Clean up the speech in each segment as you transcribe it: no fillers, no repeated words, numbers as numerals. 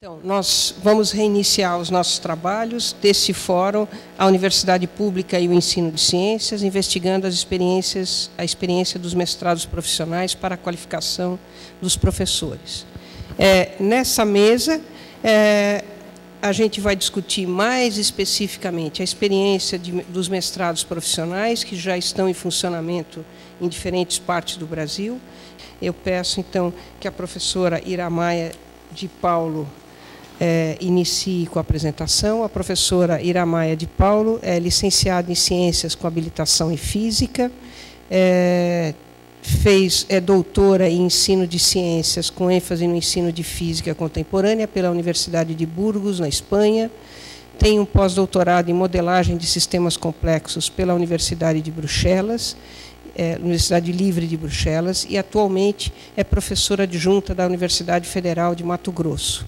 Então, nós vamos reiniciar os nossos trabalhos desse fórum, a Universidade Pública e o Ensino de Ciências, investigando a experiência dos mestrados profissionais para a qualificação dos professores. Nessa mesa, a gente vai discutir mais especificamente a experiência dos mestrados profissionais, que já estão em funcionamento em diferentes partes do Brasil. Eu peço, então, que a professora Iramaia de Paulo inicie com a apresentação. A professora Iramaia de Paulo é licenciada em Ciências com habilitação em Física, é doutora em Ensino de Ciências com ênfase no ensino de Física Contemporânea pela Universidade de Burgos, na Espanha. Tem um pós-doutorado em Modelagem de Sistemas Complexos pela Universidade de Bruxelas, Universidade Livre de Bruxelas, e atualmente é professora adjunta da Universidade Federal de Mato Grosso.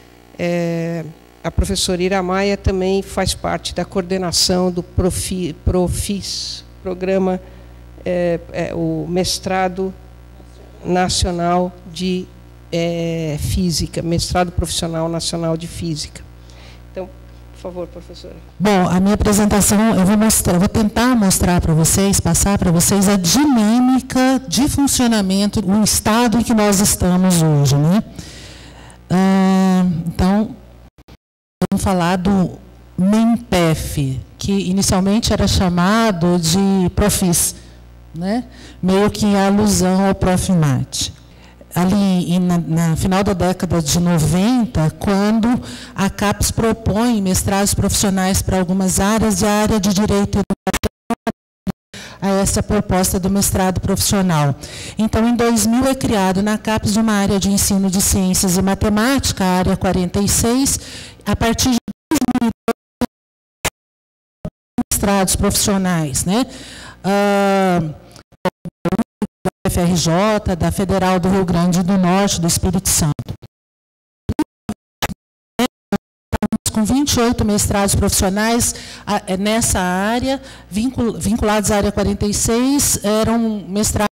A professora Iramaia também faz parte da coordenação do Profis, programa, o mestrado nacional de Física, mestrado profissional nacional de Física. Então, por favor, professora. Bom, a minha apresentação, eu vou tentar mostrar para vocês, passar para vocês a dinâmica de funcionamento, o estado em que nós estamos hoje, né? Então, vamos falar do MENPEF, que inicialmente era chamado de Profis, né? Meio que em alusão ao Profimate. Ali, na final da década de 90, quando a CAPES propõe mestrados profissionais para algumas áreas, e a área de Direito e a essa proposta do mestrado profissional. Então, em 2000 é criado na CAPES uma área de ensino de ciências e matemática, a área 46, a partir de 2002, mestrados profissionais, né? Da FRJ, da Federal do Rio Grande do Norte, do Espírito Santo. Com 28 mestrados profissionais nessa área, vinculados à área 46, eram mestrados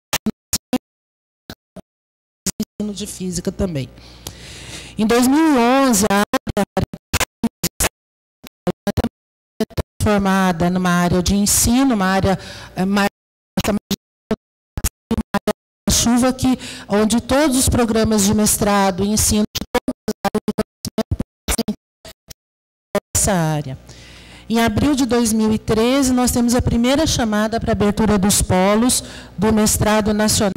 em ensino de física também. Em 2011, a área transformada numa área de ensino, uma área mais chuva, onde todos os programas de mestrado e ensino de todas as áreas de essa área. Em abril de 2013, nós temos a primeira chamada para a abertura dos polos do mestrado nacional,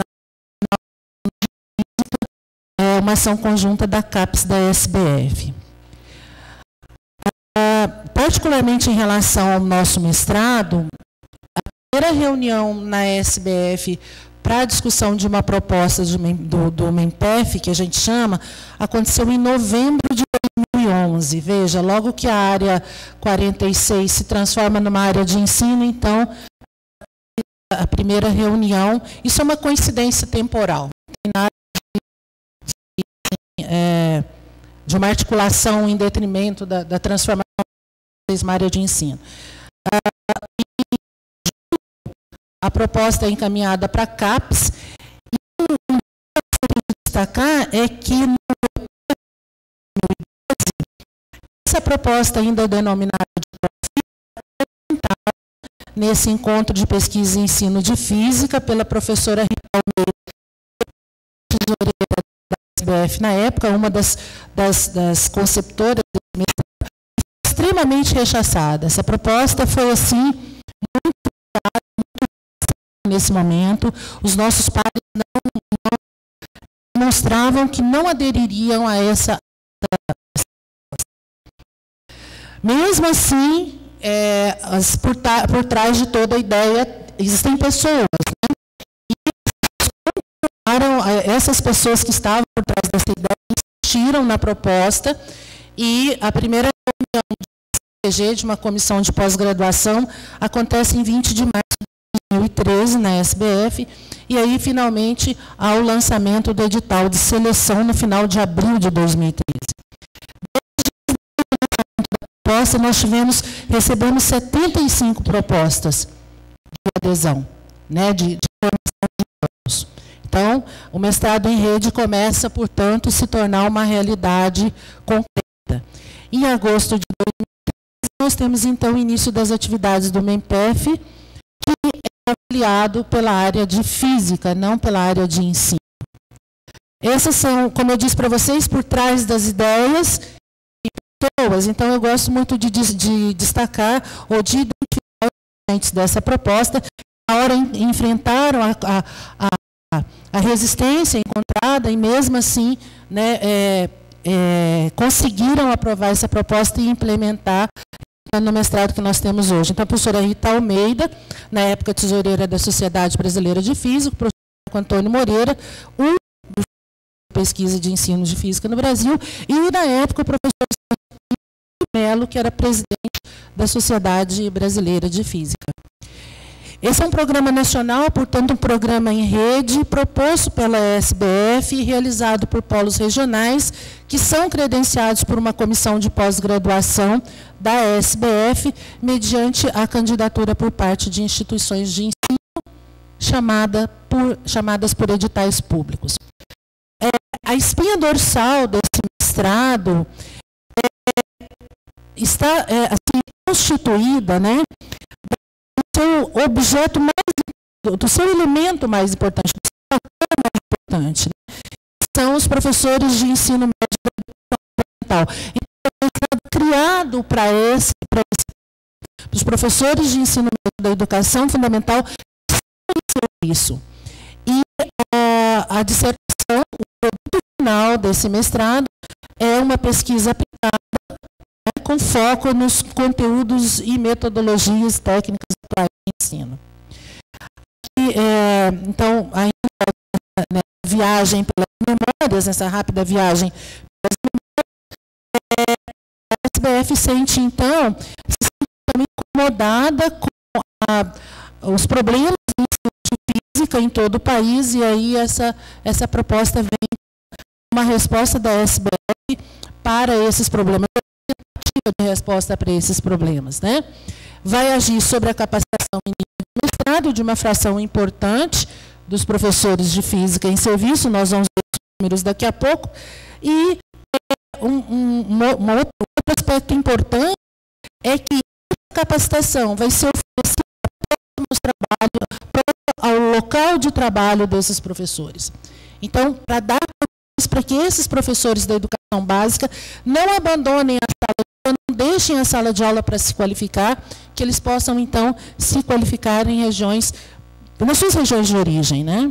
uma ação conjunta da CAPES e da SBF. Particularmente em relação ao nosso mestrado, a primeira reunião na SBF para a discussão de uma proposta do MENPEF, que a gente chama, aconteceu em novembro de 2011. Veja, logo que a área 46 se transforma numa área de ensino, então, a primeira reunião, isso é uma coincidência temporal, não tem nada de uma articulação em detrimento da transformação de uma área de ensino. A proposta é encaminhada para a CAPES, e o que eu quero destacar é que essa proposta, ainda denominada de PROFI, foi apresentada nesse encontro de pesquisa e ensino de física pela professora Rita Almeida, tesoureira da SBF na época, uma das conceptoras desse mestrado, extremamente rechaçada. Essa proposta foi assim, muito nesse momento, os nossos pares não demonstravam que não adeririam a essa. Mesmo assim, por trás de toda a ideia, existem pessoas, né? E essas pessoas que estavam por trás dessa ideia insistiram na proposta, e a primeira reunião de uma comissão de pós-graduação acontece em 20 de março de 2013, na SBF, e aí, finalmente, há o lançamento do edital de seleção no final de abril de 2013. Nós recebemos 75 propostas de adesão, né, de formação de anos. Então, o mestrado em rede começa, portanto, a se tornar uma realidade concreta. Em agosto de 2013, nós temos, então, o início das atividades do MEMPEF, que é avaliado pela área de física, não pela área de ensino. Essas são, como eu disse para vocês, por trás das ideias e pessoas. Então, eu gosto muito de destacar ou de identificar os agentes dessa proposta, que na hora enfrentaram a resistência encontrada e, mesmo assim, né, conseguiram aprovar essa proposta e implementar no mestrado que nós temos hoje. Então, a professora Rita Almeida, na época tesoureira da Sociedade Brasileira de Física, o professor Antônio Moreira, o pesquisa de ensino de física no Brasil, e, na época, o professor Melo, que era presidente da Sociedade Brasileira de Física. Esse é um programa nacional, portanto, um programa em rede, proposto pela SBF e realizado por polos regionais, que são credenciados por uma comissão de pós-graduação da SBF, mediante a candidatura por parte de instituições de ensino, chamadas por editais públicos. A espinha dorsal desse mestrado está assim, constituída, né, do seu objeto mais, do seu elemento mais importante, do seu fator mais importante, né, são os professores de ensino médio fundamental. Então, é um mestrado criado para os professores de ensino médio da educação fundamental isso. E a dissertação, o produto final desse mestrado é uma pesquisa aplicada, né, com foco nos conteúdos e metodologias técnicas atuais de ensino. Então, ainda né, viagem pelas memórias, essa rápida viagem pelas memórias, a SBF sente, então, se sente também incomodada com os problemas do ensino de física em todo o país, e aí essa proposta vem uma resposta da SBF para esses problemas, uma tentativa de resposta para esses problemas, né? Vai agir sobre a capacitação em nível de mestrado de uma fração importante dos professores de física em serviço, nós vamos ver os números daqui a pouco, e outro aspecto importante é que a capacitação vai ser oferecida ao local de trabalho desses professores. Então, para dar para que esses professores da educação básica não abandonem a sala de aula, não deixem a sala de aula para se qualificar, que eles possam, então, se qualificar em regiões, nas suas regiões de origem, né?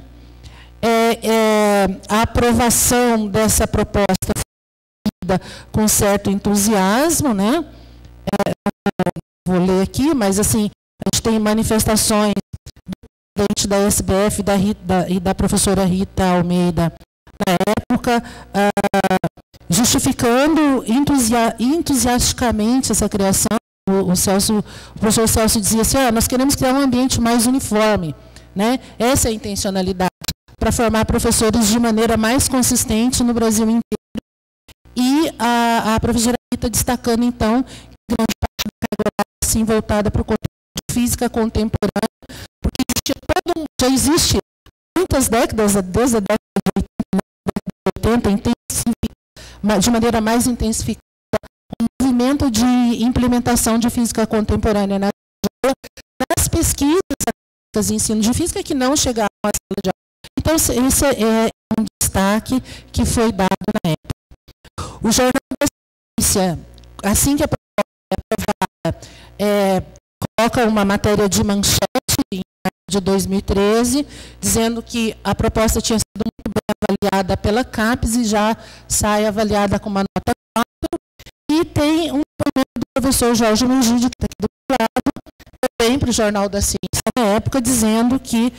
A aprovação dessa proposta foi feita com certo entusiasmo, né? Vou ler aqui, mas assim, a gente tem manifestações do presidente da SBF e da professora Rita Almeida, na época, justificando entusiasticamente essa criação. O professor Celso dizia assim, nós queremos criar um ambiente mais uniforme, né? Essa é a intencionalidade, para formar professores de maneira mais consistente no Brasil inteiro. E a professora Rita destacando, então, que grande parte da carga horária assim, voltada para o conteúdo de física contemporânea, porque já existe muitas décadas, desde a década de 80, de maneira mais intensificada, um movimento de implementação de física contemporânea nas pesquisas de ensino de física que não chegaram à sala de aula. Então, esse é um destaque que foi dado na época. O Jornal da Ciência, assim que a proposta é aprovada, coloca uma matéria de manchete de 2013, dizendo que a proposta tinha sido muito bem avaliada pela CAPES e já sai avaliada com uma nota 4. E tem um documento do professor Jorge Mungide, que está aqui do lado, também para o Jornal da Ciência, na época, dizendo que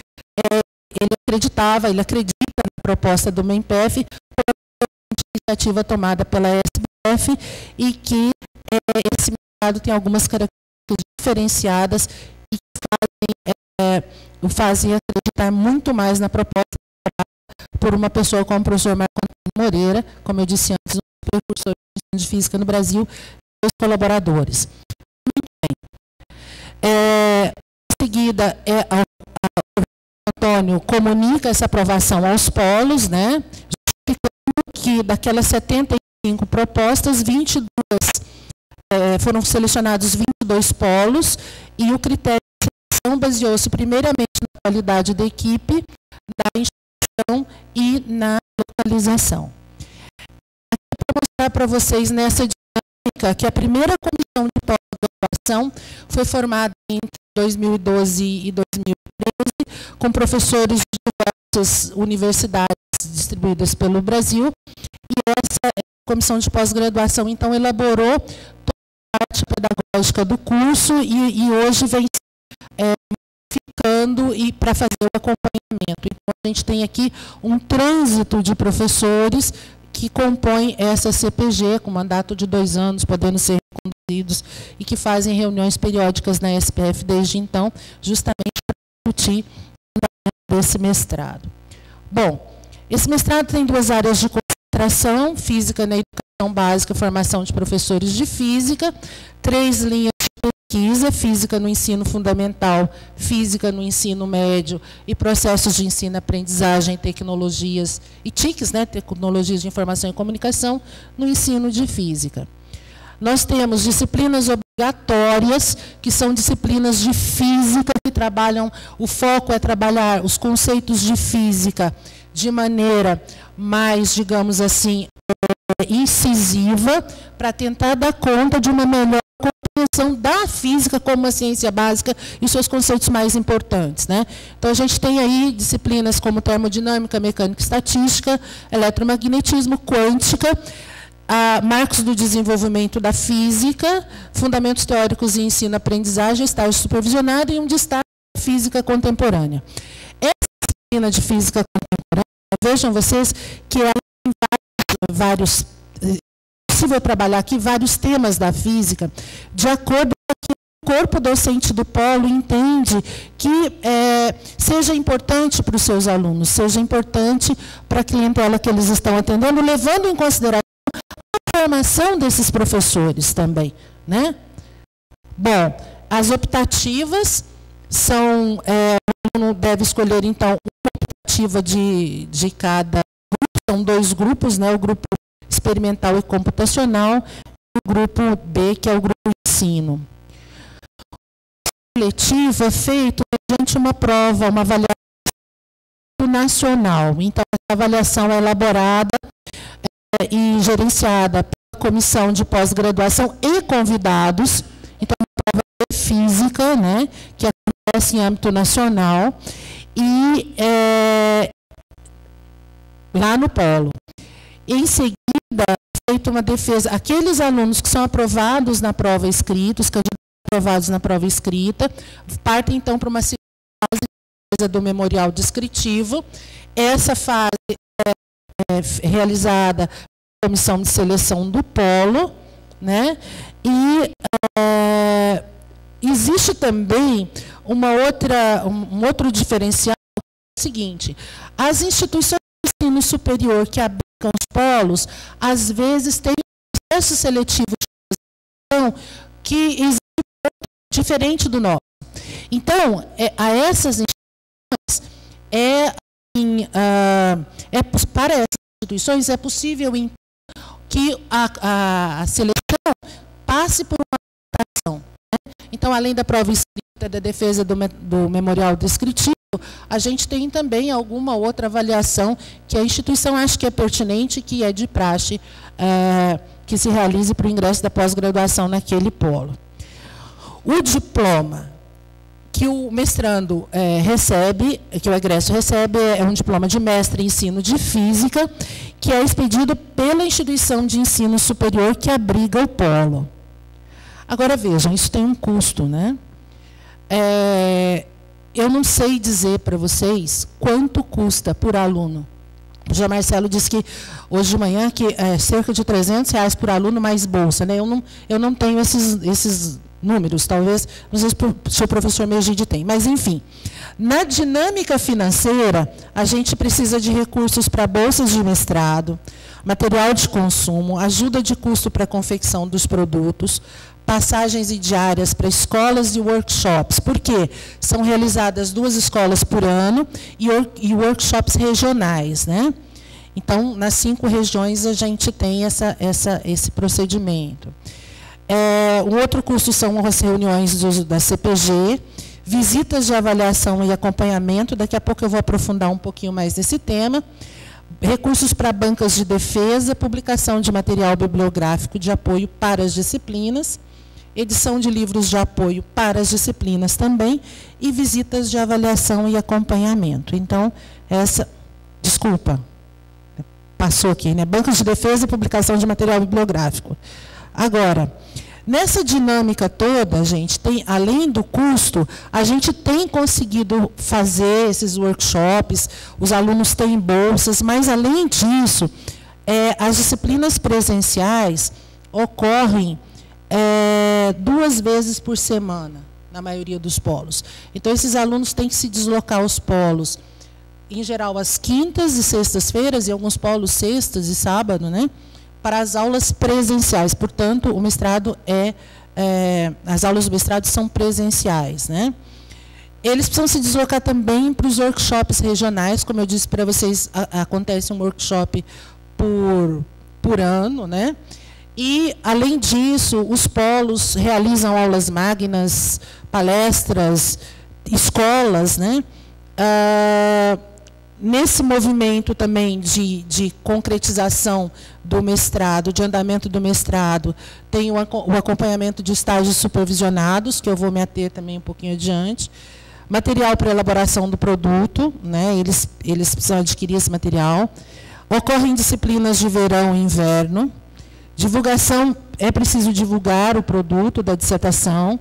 ele acredita na proposta do MEMPEF, iniciativa tomada pela SBF, e que esse mercado tem algumas características diferenciadas e que o fazem acreditar muito mais na proposta por uma pessoa como o professor Marco Antônio Moreira, como eu disse antes, um precursor de física no Brasil, e os colaboradores. Muito bem. Em seguida, Antônio comunica essa aprovação aos polos, né? Justificando que daquelas 75 propostas, 22 foram selecionados 22 polos, e o critério de seleção baseou-se primeiramente na qualidade da equipe, da instituição e na localização. Aqui para mostrar para vocês nessa dinâmica que a primeira comissão de pós-graduação foi formada entre 2012 e 2013, com professores de diversas universidades distribuídas pelo Brasil, e essa comissão de pós-graduação, então, elaborou toda a parte pedagógica do curso e hoje vem ficando e para fazer o acompanhamento. Então, a gente tem aqui um trânsito de professores que compõem essa CPG, com mandato de 2 anos, podendo ser reconduzidos, e que fazem reuniões periódicas na SPF desde então, justamente para discutir esse mestrado. Bom, esse mestrado tem 2 áreas de concentração: física na educação básica, formação de professores de física, 3 linhas de pesquisa: física no ensino fundamental, física no ensino médio e processos de ensino-aprendizagem, tecnologias e TICs, né, tecnologias de informação e comunicação, no ensino de física. Nós temos disciplinas obrigatórias, que são disciplinas de física, que trabalham, o foco é trabalhar os conceitos de física de maneira mais, digamos assim, incisiva, para tentar dar conta de uma melhor compreensão da física como uma ciência básica e seus conceitos mais importantes, né? Então, a gente tem aí disciplinas como termodinâmica, mecânica e estatística, eletromagnetismo, quântica, marcos do desenvolvimento da física, fundamentos teóricos e ensino-aprendizagem, estágio supervisionado e um destaque da física contemporânea. Essa disciplina de física contemporânea, vejam vocês que ela tem vários, é possível trabalhar aqui vários temas da física, de acordo com o que o corpo docente do polo entende que seja importante para os seus alunos, seja importante para a clientela que eles estão atendendo, levando em consideração a formação desses professores também, né? Bom, as optativas são, o aluno deve escolher, então, uma optativa de cada grupo, são 2 grupos, né? O grupo experimental e computacional, e o grupo B, que é o grupo ensino. O coletivo é feito mediante uma prova, uma avaliação nacional. Então, a avaliação é elaborada e gerenciada pela comissão de pós-graduação e convidados. Então, a prova de física, né, que acontece em âmbito nacional, e lá no polo. Em seguida, é feita uma defesa. Aqueles alunos que são aprovados na prova escrita, os candidatos aprovados na prova escrita, partem, então, para uma segunda fase de defesa do memorial descritivo. Essa fase realizada pela comissão de seleção do polo, né? E existe também um outro diferencial, que é o seguinte: as instituições de ensino superior que abrigam os polos, às vezes têm um processo seletivo de seleção que existe diferente do nosso. Então, a essas instituições para essas instituições é possível que a seleção passe por uma adaptação, né? Então, além da prova escrita da defesa do memorial descritivo, a gente tem também alguma outra avaliação que a instituição acha que é pertinente, que é de praxe, que se realize para o ingresso da pós-graduação naquele polo. O diploma que o mestrando recebe, que o egresso recebe, é um diploma de mestre em ensino de física, que é expedido pela instituição de ensino superior que abriga o polo. Agora, vejam, isso tem um custo, né? Eu não sei dizer para vocês quanto custa por aluno. O João Marcelo disse que hoje de manhã que é cerca de R$300 por aluno mais bolsa, né? Eu não tenho esses números, talvez, não sei se o professor Megide tem, mas, enfim. Na dinâmica financeira, a gente precisa de recursos para bolsas de mestrado, material de consumo, ajuda de custo para a confecção dos produtos, passagens e diárias para escolas e workshops. Por quê? São realizadas 2 escolas por ano e workshops regionais, né? Então, nas 5 regiões, a gente tem esse procedimento. Um outro custo são as reuniões da CPG, visitas de avaliação e acompanhamento. Daqui a pouco eu vou aprofundar um pouquinho mais nesse tema. Recursos para bancas de defesa, publicação de material bibliográfico de apoio para as disciplinas, edição de livros de apoio para as disciplinas também, e visitas de avaliação e acompanhamento. Então, desculpa, passou aqui, né? Bancas de defesa e publicação de material bibliográfico. Agora, nessa dinâmica toda, gente, além do custo, a gente tem conseguido fazer esses workshops, os alunos têm bolsas, mas, além disso, as disciplinas presenciais ocorrem 2 vezes por semana, na maioria dos polos. Então, esses alunos têm que se deslocar aos polos, em geral, às quintas e sextas-feiras, e alguns polos sextas e sábado, né? Para as aulas presenciais. Portanto, o mestrado as aulas do mestrado são presenciais, né? Eles precisam se deslocar também para os workshops regionais. Como eu disse para vocês, acontece um workshop por ano, né? E, além disso, os polos realizam aulas magnas, palestras, escolas, né? Nesse movimento também de concretização do mestrado, de andamento do mestrado, tem o acompanhamento de estágios supervisionados, que eu vou me ater também um pouquinho adiante. Material para elaboração do produto, né? Eles precisam adquirir esse material. Ocorrem disciplinas de verão e inverno. Divulgação, é preciso divulgar o produto da dissertação.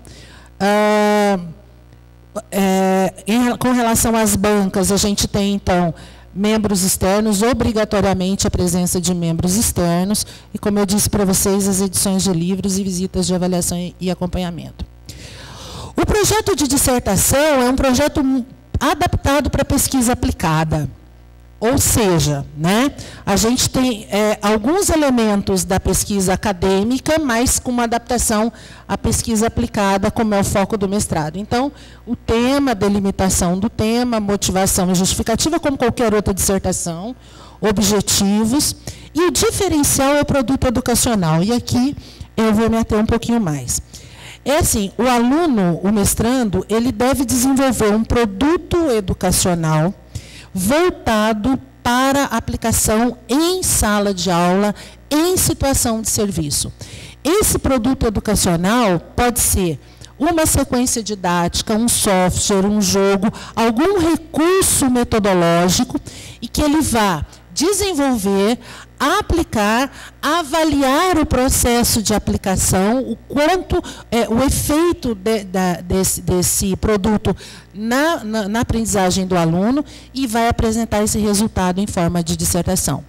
Com relação às bancas, a gente tem, então, membros externos, obrigatoriamente a presença de membros externos, e, como eu disse para vocês, as edições de livros e visitas de avaliação e acompanhamento. O projeto de dissertação é um projeto adaptado para pesquisa aplicada. Ou seja, né, a gente tem alguns elementos da pesquisa acadêmica, mas com uma adaptação à pesquisa aplicada, como é o foco do mestrado. Então, o tema, delimitação do tema, motivação e justificativa, como qualquer outra dissertação, objetivos, e o diferencial é o produto educacional. E aqui eu vou me ater um pouquinho mais. É assim, o aluno, o mestrando, ele deve desenvolver um produto educacional voltado para aplicação em sala de aula, em situação de serviço. Esse produto educacional pode ser uma sequência didática, um software, um jogo, algum recurso metodológico, e que ele vá desenvolver, aplicar, avaliar o processo de aplicação, o efeito desse produto na aprendizagem do aluno, e vai apresentar esse resultado em forma de dissertação.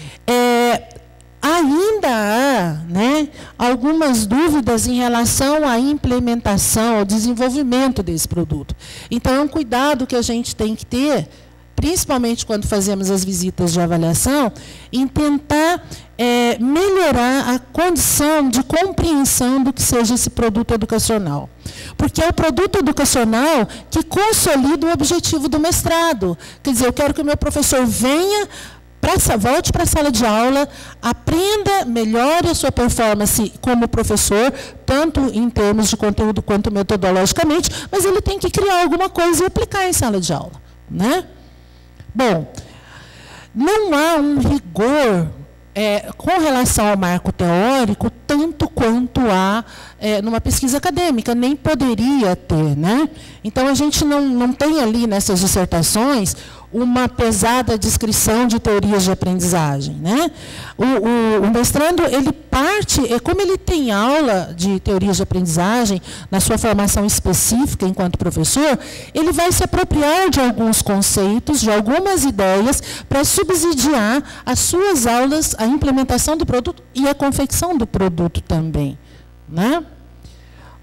Ainda há, né, algumas dúvidas em relação à implementação, ao desenvolvimento desse produto. Então, é um cuidado que a gente tem que ter, principalmente quando fazemos as visitas de avaliação, em tentar melhorar a condição de compreensão do que seja esse produto educacional. Porque é o produto educacional que consolida o objetivo do mestrado. Quer dizer, eu quero que o meu professor volte para a sala de aula, aprenda, melhore a sua performance como professor, tanto em termos de conteúdo quanto metodologicamente, mas ele tem que criar alguma coisa e aplicar em sala de aula, né? Bom, não há um rigor com relação ao marco teórico, tanto quanto há numa pesquisa acadêmica, nem poderia ter, né? Então, a gente não tem ali nessas dissertações uma pesada descrição de teorias de aprendizagem, né? O mestrando, ele parte, como ele tem aula de teorias de aprendizagem, na sua formação específica enquanto professor, ele vai se apropriar de alguns conceitos, de algumas ideias, para subsidiar as suas aulas, a implementação do produto e a confecção do produto também, né?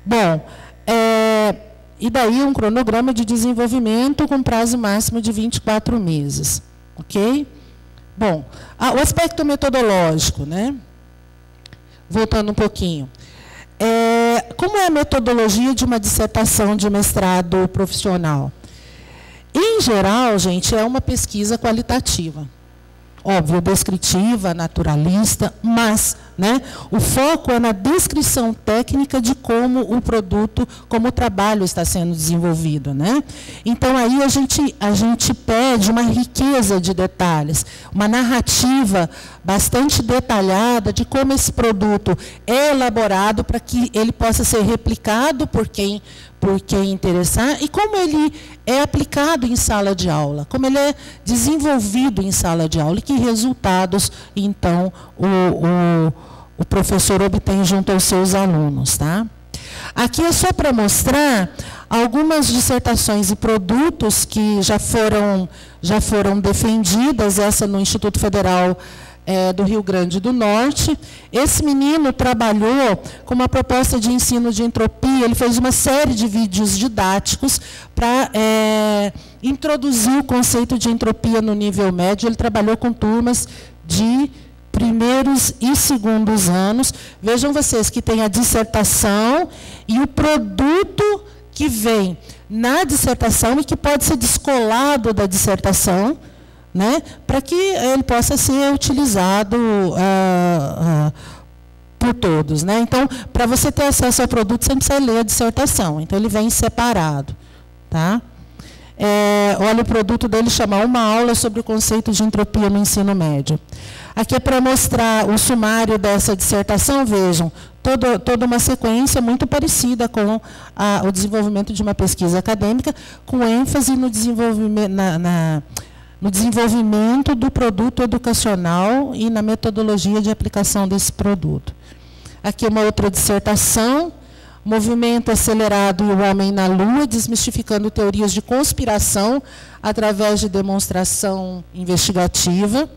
Bom, e daí um cronograma de desenvolvimento com prazo máximo de 24 meses. Ok? Bom, o aspecto metodológico, né? Voltando um pouquinho. Como é a metodologia de uma dissertação de mestrado profissional? Em geral, gente, é uma pesquisa qualitativa. Óbvio, descritiva, naturalista, mas, né, o foco é na descrição técnica de como o produto, como o trabalho está sendo desenvolvido, né? Então, aí a gente pede uma riqueza de detalhes, uma narrativa bastante detalhada de como esse produto é elaborado para que ele possa ser replicado por quem interessar e como ele é aplicado em sala de aula, como ele é desenvolvido em sala de aula e que resultados, então, o professor obtém junto aos seus alunos. Tá? Aqui é só para mostrar algumas dissertações e produtos que já foram defendidas, essa no Instituto Federal do Rio Grande do Norte. Esse menino trabalhou com uma proposta de ensino de entropia, ele fez uma série de vídeos didáticos para introduzir o conceito de entropia no nível médio. Ele trabalhou com turmas de primeiros e segundos anos. Vejam vocês que tem a dissertação e o produto que vem na dissertação e que pode ser descolado da dissertação, né, para que ele possa ser utilizado por todos. Né? Então, para você ter acesso ao produto, você precisa ler a dissertação. Então, ele vem separado. Tá? Olha, o produto dele chama Uma Aula sobre o Conceito de Entropia no Ensino Médio. Aqui é para mostrar o sumário dessa dissertação. Vejam, toda uma sequência muito parecida com o desenvolvimento de uma pesquisa acadêmica, com ênfase no desenvolvimento, no desenvolvimento do produto educacional e na metodologia de aplicação desse produto. Aqui uma outra dissertação, Movimento Acelerado e o Homem na Lua, desmistificando teorias de conspiração através de demonstração investigativa.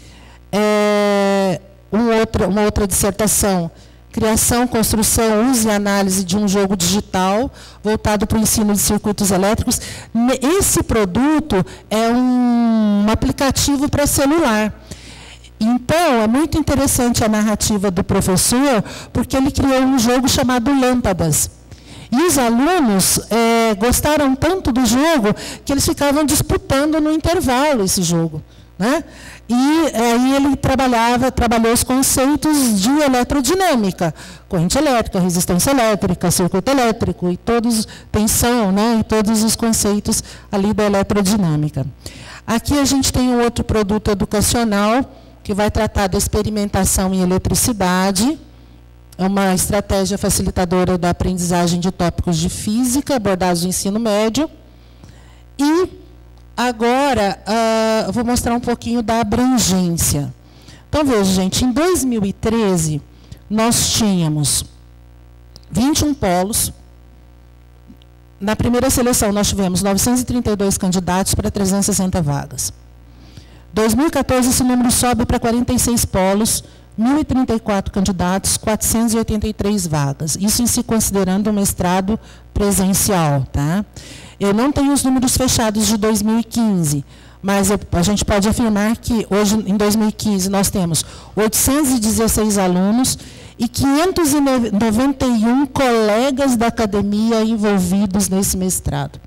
Uma outra dissertação, Criação, Construção, Uso e Análise de um Jogo Digital, voltado para o ensino de circuitos elétricos. Esse produto é um aplicativo para celular. Então, é muito interessante a narrativa do professor, porque ele criou um jogo chamado Lâmpadas. E os alunos gostaram tanto do jogo que eles ficavam disputando no intervalo esse jogo. Né? E aí ele trabalhou os conceitos de eletrodinâmica, corrente elétrica, resistência elétrica, circuito elétrico, e tensão, né? E todos os conceitos ali da eletrodinâmica. Aqui a gente tem um outro produto educacional, que vai tratar da experimentação em eletricidade, é uma estratégia facilitadora da aprendizagem de tópicos de física, abordados no ensino médio. E agora, eu vou mostrar um pouquinho da abrangência. Então, veja, gente, em 2013, nós tínhamos 21 polos. Na primeira seleção, nós tivemos 932 candidatos para 360 vagas. Em 2014, esse número sobe para 46 polos, 1.034 candidatos, 483 vagas. Isso em se considerando um mestrado presencial. Tá? Eu não tenho os números fechados de 2015, mas a gente pode afirmar que hoje, em 2015, nós temos 816 alunos e 591 colegas da academia envolvidos nesse mestrado.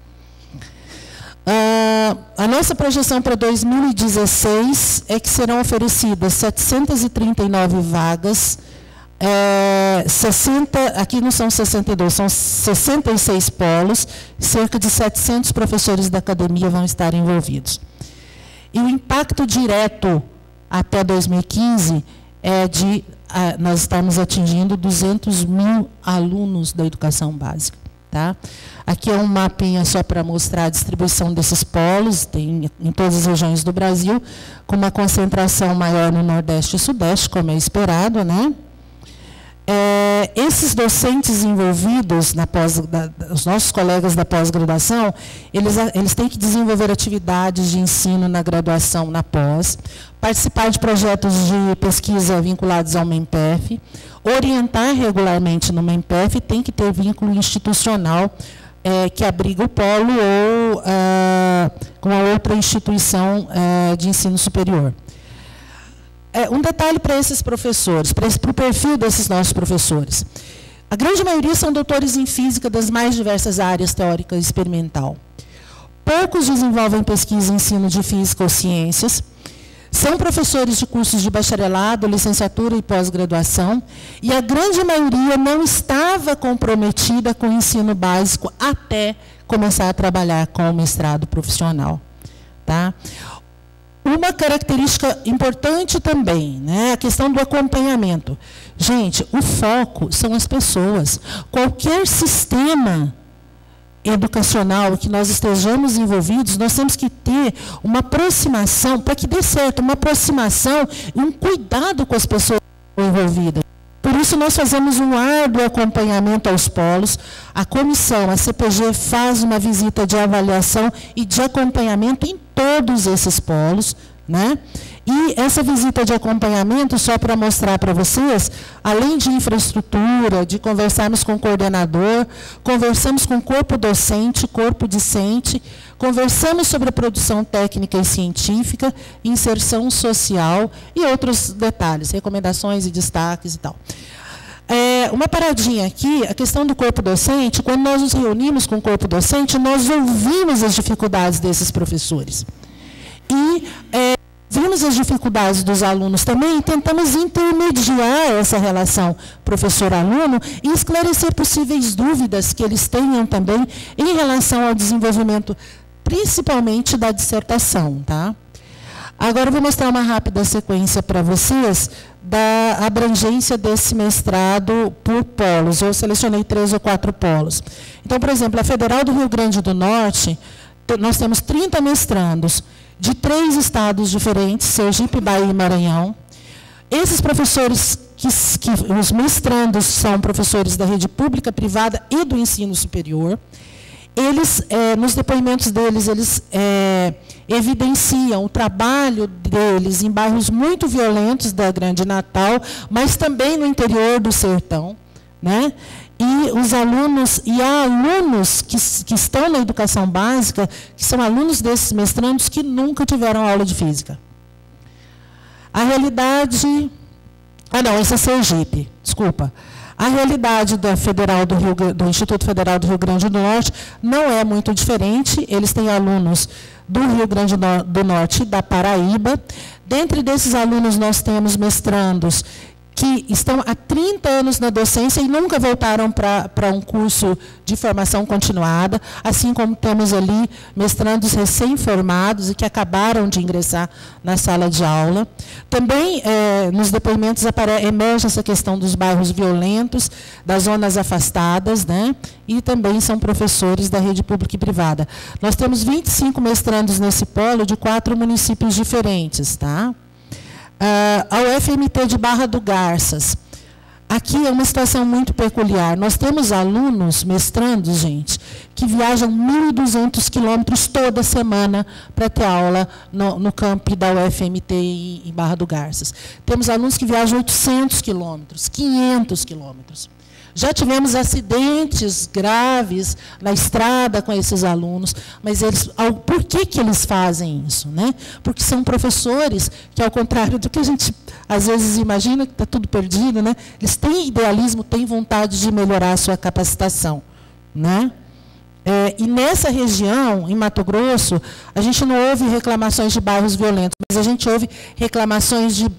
A nossa projeção para 2016 é que serão oferecidas 739 vagas, 60, aqui não são 62, são 66 polos, cerca de 700 professores da academia vão estar envolvidos. E o impacto direto até 2015 é de nós estamos atingindo 200 mil alunos da educação básica. Tá? Aqui é um mapinha só para mostrar a distribuição desses polos, tem em todas as regiões do Brasil, com uma concentração maior no Nordeste e Sudeste, como é esperado, né? Esses docentes envolvidos, os nossos colegas da pós-graduação, eles têm que desenvolver atividades de ensino na graduação, na pós, participar de projetos de pesquisa vinculados ao MENPEF, orientar regularmente no MENPEF, tem que ter vínculo institucional que abriga o polo ou com a outra instituição de ensino superior. Um detalhe para esses professores, para o perfil desses nossos professores. A grande maioria são doutores em física das mais diversas áreas teórica e experimental. Poucos desenvolvem pesquisa e ensino de física ou ciências. São professores de cursos de bacharelado, licenciatura e pós-graduação, e a grande maioria não estava comprometida com o ensino básico até começar a trabalhar com o mestrado profissional. Tá? Uma característica importante também, né, a questão do acompanhamento. Gente, o foco são as pessoas. Qualquer sistema educacional que nós estejamos envolvidos, nós temos que ter uma aproximação, para que dê certo, uma aproximação e um cuidado com as pessoas envolvidas. Por isso, nós fazemos um árduo acompanhamento aos polos. A comissão, a CPG, faz uma visita de avaliação e de acompanhamento em todos esses polos, né? E essa visita de acompanhamento, só para mostrar para vocês, além de infraestrutura, de conversarmos com o coordenador, conversamos com o corpo docente, corpo discente, conversamos sobre a produção técnica e científica, inserção social e outros detalhes, recomendações e destaques e tal. Uma paradinha aqui, a questão do corpo docente, quando nós nos reunimos com o corpo docente, nós ouvimos as dificuldades desses professores. E vimos as dificuldades dos alunos também e tentamos intermediar essa relação professor-aluno e esclarecer possíveis dúvidas que eles tenham também em relação ao desenvolvimento, principalmente da dissertação. Tá? Agora eu vou mostrar uma rápida sequência para vocês da abrangência desse mestrado por polos. Eu selecionei 3 ou 4 polos. Então, por exemplo, a Federal do Rio Grande do Norte, nós temos 30 mestrandos, de 3 estados diferentes, Sergipe, Bahia e Maranhão. Esses professores, os mestrandos, são professores da rede pública, privada e do ensino superior. Eles, nos depoimentos deles, eles evidenciam o trabalho deles em bairros muito violentos da Grande Natal, mas também no interior do sertão, né? E os alunos, e há alunos que estão na educação básica, que são alunos desses mestrandos que nunca tiveram aula de física. A realidade... não, esse é Sergipe, desculpa. A realidade do Instituto Federal do Rio Grande do Norte não é muito diferente. Eles têm alunos do Rio Grande do Norte e da Paraíba. Dentre desses alunos, nós temos mestrandos que estão há 30 anos na docência e nunca voltaram para um curso de formação continuada, assim como temos ali mestrandos recém-formados e que acabaram de ingressar na sala de aula. Também, nos depoimentos, emerge essa questão dos bairros violentos, das zonas afastadas, né? E também são professores da rede pública e privada. Nós temos 25 mestrandos nesse polo de 4 municípios diferentes, tá? A UFMT de Barra do Garças. Aqui é uma situação muito peculiar. Nós temos alunos, mestrandos, gente, que viajam 1.200 quilômetros toda semana para ter aula no campi da UFMT em Barra do Garças. Temos alunos que viajam 800 quilômetros, 500 quilômetros. Já tivemos acidentes graves na estrada com esses alunos, mas por que eles fazem isso? Né? Porque são professores que, ao contrário do que a gente às vezes imagina, que está tudo perdido, né? Eles têm idealismo, têm vontade de melhorar a sua capacitação. Né? E nessa região, em Mato Grosso, a gente não ouve reclamações de bairros violentos, mas a gente ouve reclamações de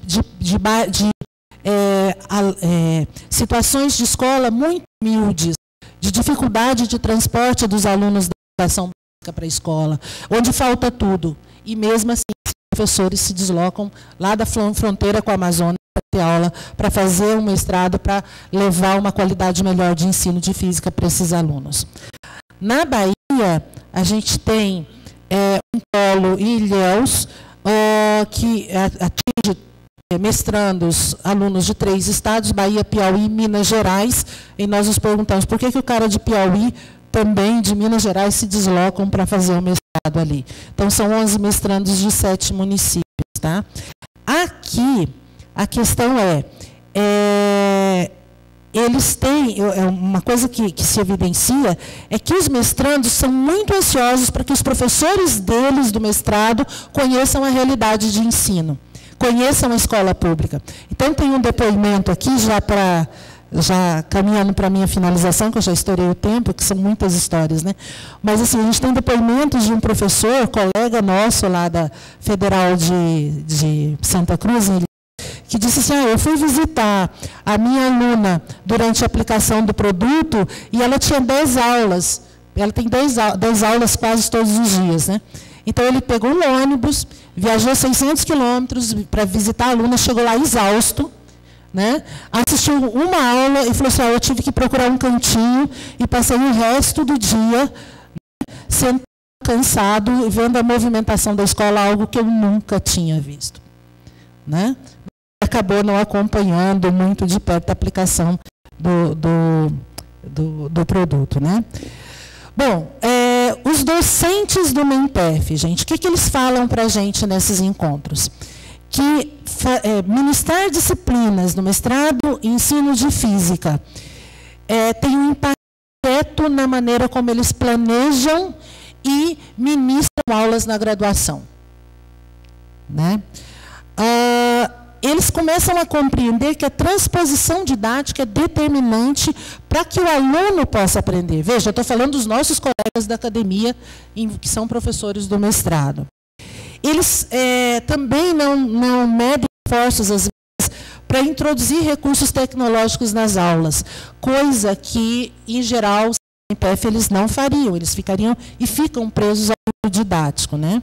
situações de escola muito humildes, de dificuldade de transporte dos alunos da educação básica para a escola, onde falta tudo. E mesmo assim, os professores se deslocam lá da fronteira com a Amazônia para ter aula, para fazer um mestrado, para levar uma qualidade melhor de ensino de física para esses alunos. Na Bahia, a gente tem um polo em Ilhéus, que atinge mestrandos, alunos de 3 estados, Bahia, Piauí e Minas Gerais, e nós nos perguntamos por que o cara de Piauí, também de Minas Gerais, se deslocam para fazer o mestrado ali. Então, são 11 mestrandos de 7 municípios. Tá? Aqui, a questão eles têm, uma coisa que se evidencia, é que os mestrandos são muito ansiosos para que os professores deles do mestrado conheçam a realidade de ensino, conheçam a escola pública. Então, tem um depoimento aqui, já caminhando para a minha finalização, que eu já estourei o tempo, que são muitas histórias, né? Mas, assim, a gente tem depoimentos de um professor, colega nosso lá da Federal de Santa Cruz, que disse assim, eu fui visitar a minha aluna durante a aplicação do produto e ela tinha 10 aulas. Ela tem 10 aulas quase todos os dias, né? Então, ele pegou um ônibus, viajou 600 quilômetros para visitar a aluna, chegou lá exausto, né? Assistiu uma aula e falou assim, eu tive que procurar um cantinho e passei o resto do dia, né, sentado, cansado, vendo a movimentação da escola, algo que eu nunca tinha visto, né? Acabou não acompanhando muito de perto a aplicação do produto, né? Bom, os docentes do MENPEF, gente, o que eles falam para a gente nesses encontros? Que ministrar disciplinas no mestrado e ensino de física tem um impacto direto na maneira como eles planejam e ministram aulas na graduação, né? Eles começam a compreender que a transposição didática é determinante para que o aluno possa aprender. Veja, eu estou falando dos nossos colegas da academia, que são professores do mestrado. Eles também não medem esforços, às vezes, para introduzir recursos tecnológicos nas aulas, coisa que, em geral, o MENPEF eles não fariam, eles ficariam e ficam presos ao mundo didático, né?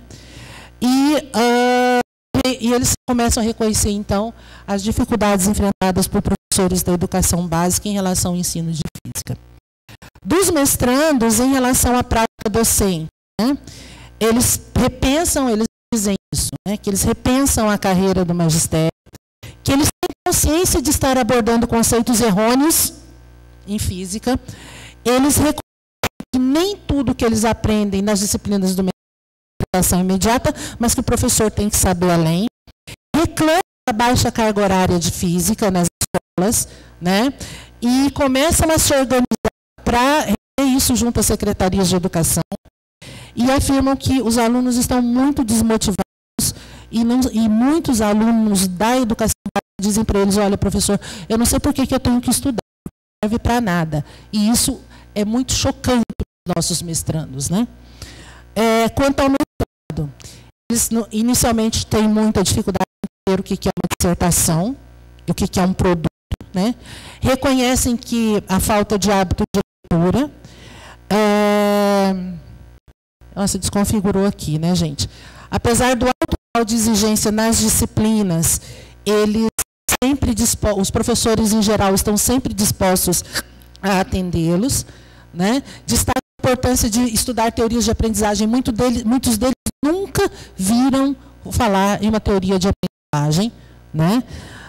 E eles começam a reconhecer, então, as dificuldades enfrentadas por professores da educação básica em relação ao ensino de física. Dos mestrandos, em relação à prática docente, né? Eles repensam, eles dizem isso, né? Que eles repensam a carreira do magistério, que eles têm consciência de estar abordando conceitos errôneos em física, eles reconhecem que nem tudo que eles aprendem nas disciplinas do mestrado imediata, mas que o professor tem que saber além. Reclama da baixa carga horária de física nas escolas, né? E começam a se organizar para resolver isso junto às secretarias de educação e afirmam que os alunos estão muito desmotivados e muitos alunos da educação dizem para eles, olha, professor, eu não sei por que eu tenho que estudar, não serve para nada. E isso é muito chocante para os nossos mestrandos, né? Quanto ao mestrado, eles inicialmente têm muita dificuldade em entender o que é uma dissertação, o que é um produto, né? Reconhecem que a falta de hábito de leitura. Nossa, desconfigurou aqui, né, gente? Apesar do alto grau de exigência nas disciplinas, os professores, em geral, estão sempre dispostos a atendê-los, né? Destaca a importância de estudar teorias de aprendizagem. Muitos deles nunca viram falar em uma teoria de aprendizagem, né?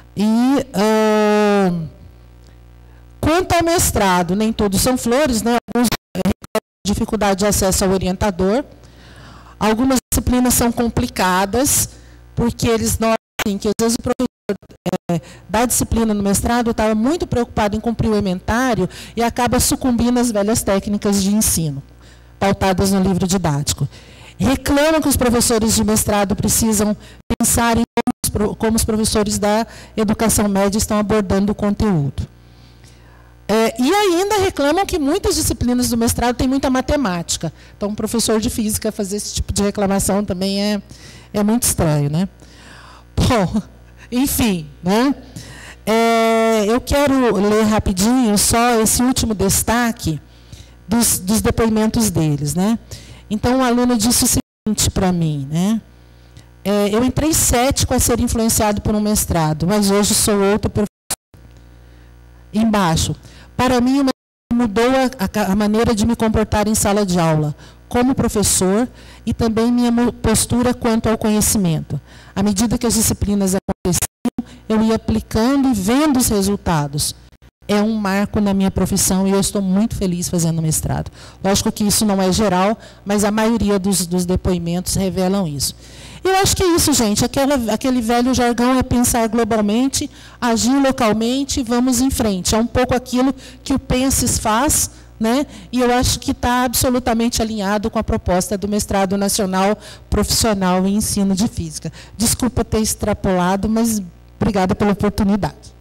Quanto ao mestrado, nem todos são flores, né? Alguns dificuldade de acesso ao orientador. Algumas disciplinas são complicadas, porque eles notam que, às vezes, o professor da disciplina no mestrado estava muito preocupado em cumprir o ementário e acaba sucumbindo às velhas técnicas de ensino, pautadas no livro didático. Reclamam que os professores de mestrado precisam pensar em como os professores da educação média estão abordando o conteúdo. E ainda reclamam que muitas disciplinas do mestrado têm muita matemática. Então, um professor de física fazer esse tipo de reclamação também é muito estranho, né? Bom, enfim, né? Eu quero ler rapidinho só esse último destaque dos depoimentos deles, né? Então, o aluno disse o seguinte para mim, né? Eu entrei cético a ser influenciado por um mestrado, mas hoje sou outro professor. Embaixo. Para mim, mudou a maneira de me comportar em sala de aula, como professor, e também minha postura quanto ao conhecimento. À medida que as disciplinas aconteciam, eu ia aplicando e vendo os resultados. é um marco na minha profissão e eu estou muito feliz fazendo mestrado. Lógico que isso não é geral, mas a maioria dos depoimentos revelam isso. Eu acho que é isso, gente. Aquele velho jargão é pensar globalmente, agir localmente, vamos em frente. É um pouco aquilo que o Penses faz, né? E eu acho que está absolutamente alinhado com a proposta do Mestrado Nacional Profissional em Ensino de Física. Desculpa ter extrapolado, mas obrigada pela oportunidade.